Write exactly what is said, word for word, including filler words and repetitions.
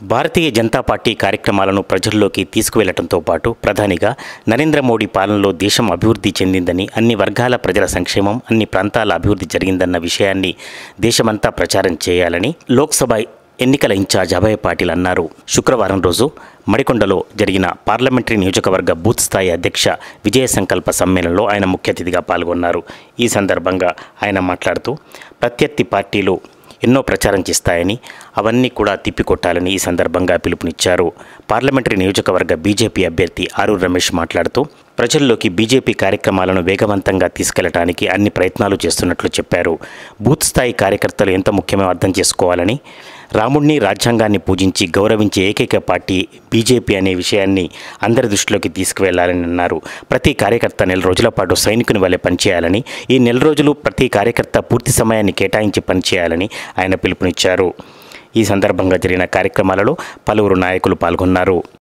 Bharatiya Janata party కార్యక్రమాలను ప్రజల్లోకి తీసుకువెళ్లడంతో పాటు ప్రధానిగా నరేంద్ర మోడీ పాలనలో దేశం అభివృద్ధి చెందిందని, అన్ని వర్గాల ప్రజల సంక్షేమం, అన్ని ప్రాంతాల అభివృద్ధి జరిగిందన్న విషయాన్ని దేశమంతా ప్రచారం చేయాలని లోక్సభ ఎన్నికల ఇన్ఛార్జ్ అభయ్ పాటిల్ అన్నారు. శుక్రవారం రోజు మడికొండలో జరిగిన పార్లమెంటరీ నియోజకవర్గ బూత్ స్థాయి అధ్యక్ష విజయ సంకల్ప సమ్మేళనంలో ఆయన ముఖ్య అతిథిగా పాల్గొన్నారు. ఈ సందర్భంగా ఆయన మాట్లాడుతూ ప్రత్యర్థి పార్టీలు ఎన్నో ప్రచారం చేస్తాయని, అవన్నీ కూడా తిప్పికొట్టాలని ఈ సందర్భంగా పిలుపునిచ్చారు. పార్లమెంటరీ నియోజకవర్గ బీజేపీ అభ్యర్థి ఆరూరు రమేష్ మాట్లాడుతూ ప్రజల్లోకి బీజేపీ కార్యక్రమాలను వేగవంతంగా తీసుకెళ్లడానికి అన్ని ప్రయత్నాలు చేస్తున్నట్లు చెప్పారు. బూత్ స్థాయి కార్యకర్తలు ఎంత ముఖ్యమో అర్థం చేసుకోవాలని, రాముడిని, రాజ్యాంగాన్ని పూజించి గౌరవించే ఏకైక పార్టీ బీజేపీ అనే విషయాన్ని అందరి దృష్టిలోకి తీసుకువెళ్లాలని అన్నారు. ప్రతి కార్యకర్త నెల రోజుల పాటు సైనికుని వలె పనిచేయాలని, ఈ నెల రోజులు ప్రతి కార్యకర్త పూర్తి సమయాన్ని కేటాయించి పనిచేయాలని ఆయన పిలుపునిచ్చారు. ఈ సందర్భంగా జరిగిన కార్యక్రమాలలో పలువురు నాయకులు పాల్గొన్నారు.